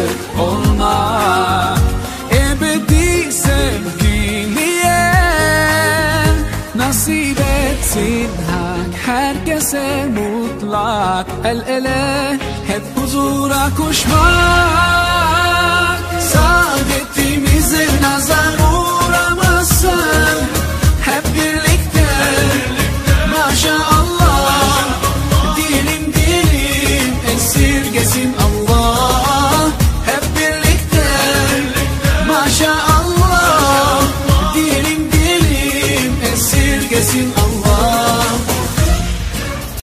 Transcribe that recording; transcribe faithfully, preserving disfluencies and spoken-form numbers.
olma. Ebedi sevgiliye nasip etsin Hak, herkese mutlak el ele hep huzura koşmak. Saadetimize nazar uğramasın, hep birlikte maşallah. Dilim dilim esirgesin Allah, hep birlikte maşallah. Dilim dilim esirgesin Allah.